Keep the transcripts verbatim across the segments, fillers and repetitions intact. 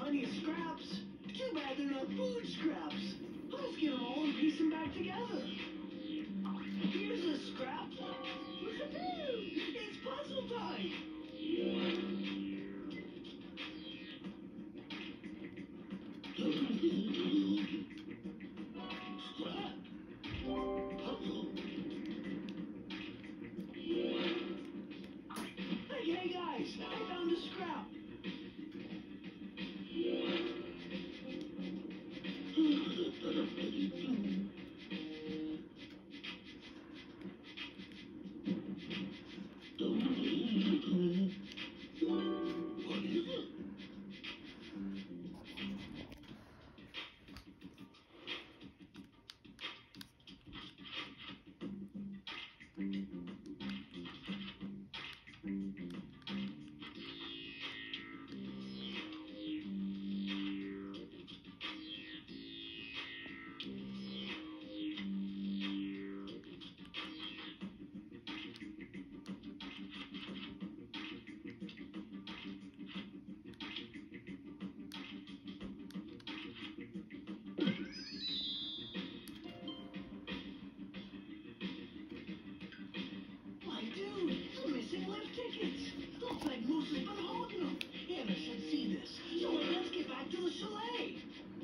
plenty of scraps. Too bad they're not food scraps. Let's get them all and piece them back together. Here's a scrap. Woohoo! It's puzzle time. Scrap. Puzzle. Hey, hey guys, I found a scrap. What is it? Looks like Moose has been hogging them. Anna should see this. So let's get back to the chalet.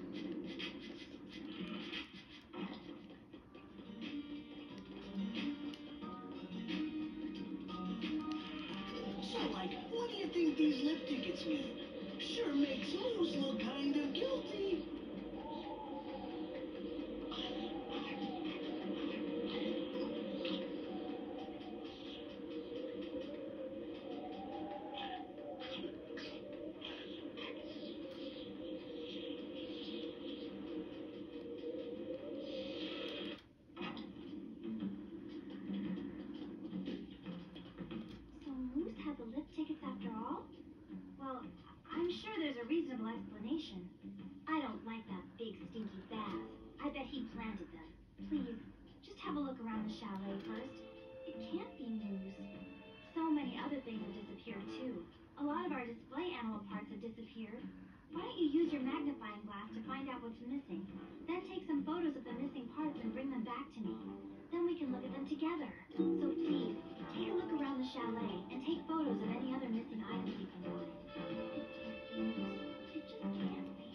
So, like, what do you think these lift tickets mean? Sure makes Moose look kind of guilty. The lift tickets after all? Well, I'm sure there's a reasonable explanation. I don't like that big stinky bath. I bet he planted them. Please, just have a look around the chalet first. It can't be Moose. So many other things have disappeared too. A lot of our display animal parts have disappeared. Why don't you use your magnifying glass to find out what's missing? Then take some photos of the missing parts and bring them back to me. Then we can look at them together. So please, take a look around the chalet and take photos of any other missing items you can find. It just can't be.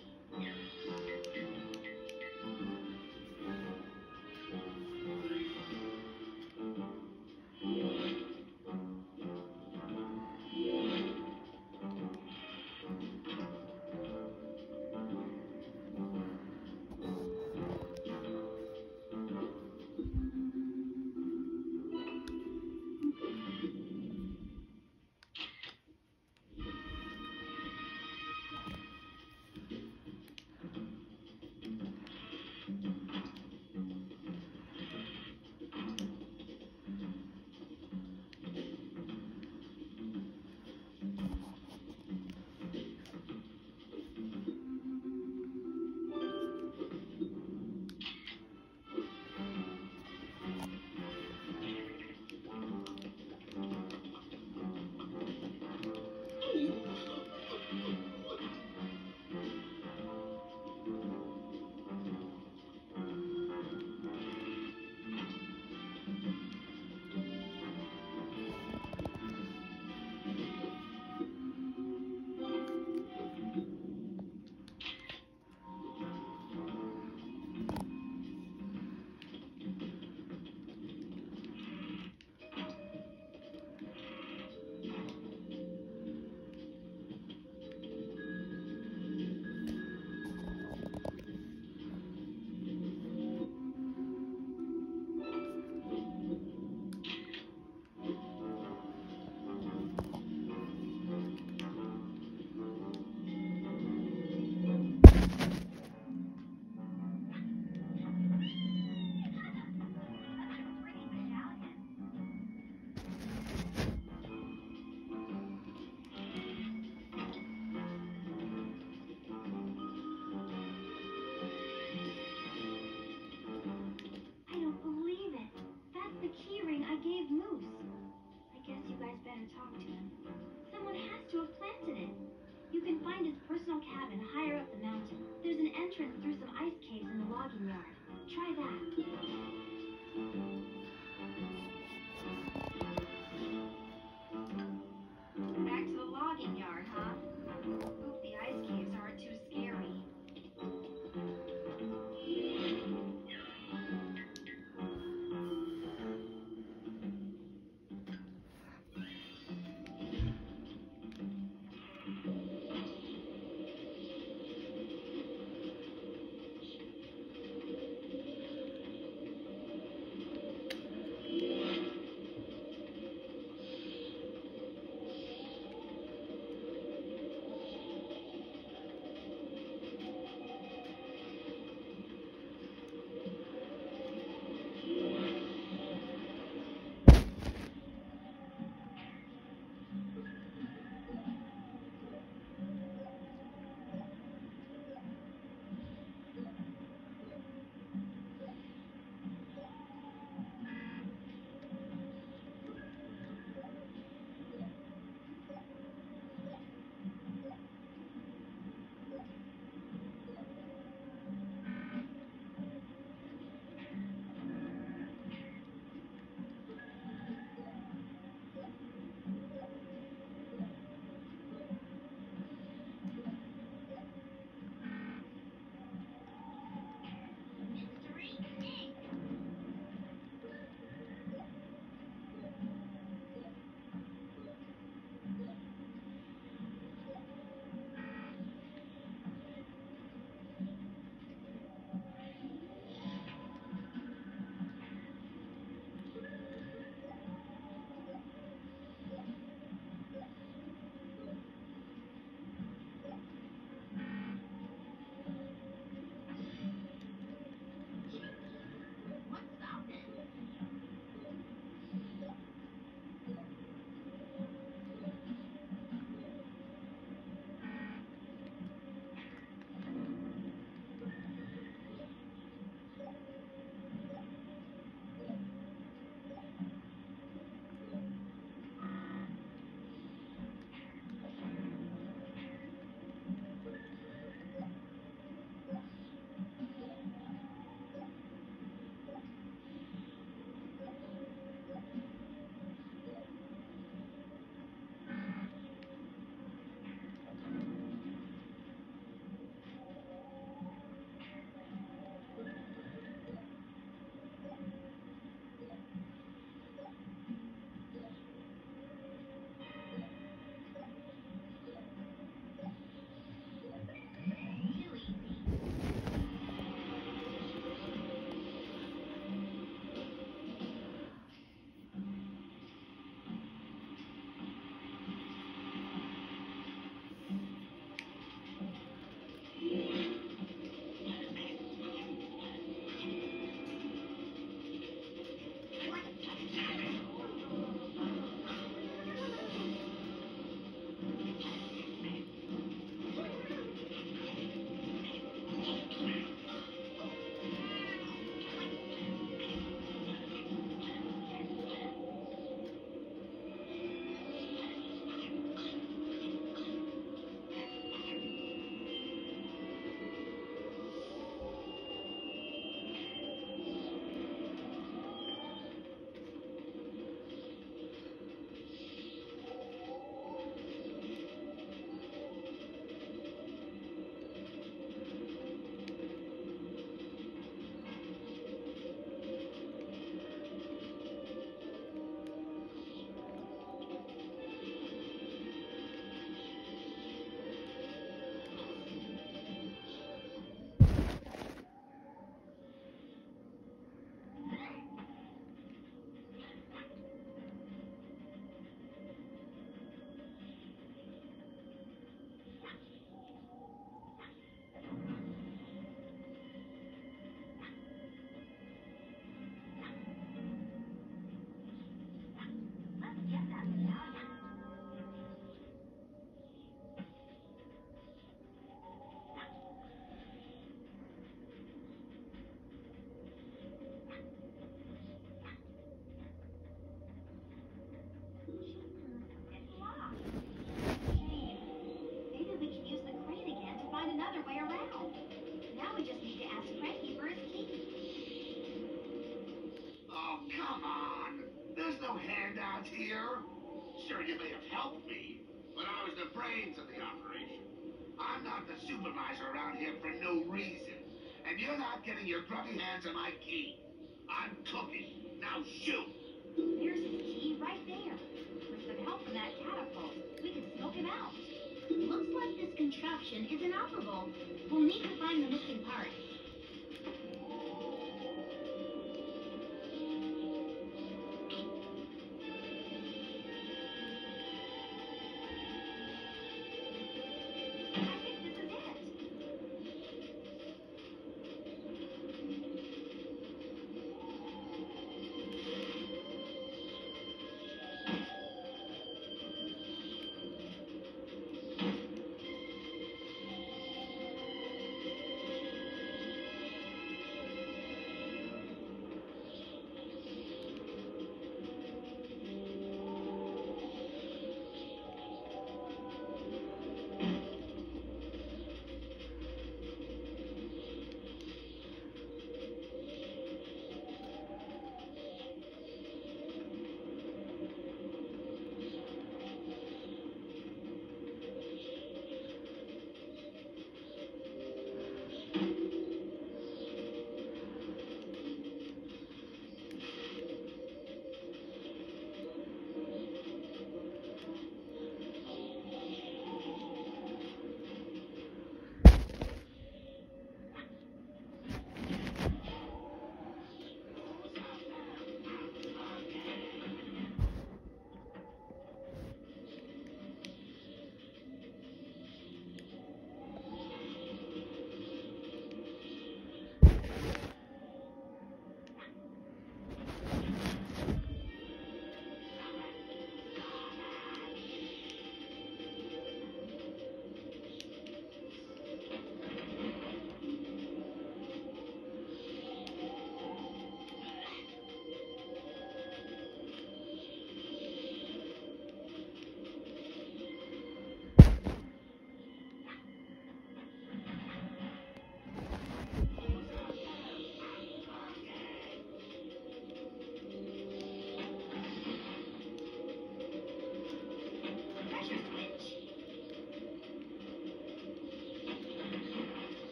entrance through some ice caves in the logging yard. Try that. Back to the logging yard, huh? Hope the ice caves aren't too scary. what's here? Sure, you may have helped me, but I was the brains of the operation. I'm not the supervisor around here for no reason. And you're not getting your grubby hands on my key. I'm cooking. Now shoot! There's his key right there. With some help from that catapult, we can smoke him out. Looks like this contraption is inoperable. We'll need to find the missing parts. I think this is it.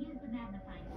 use the magnifying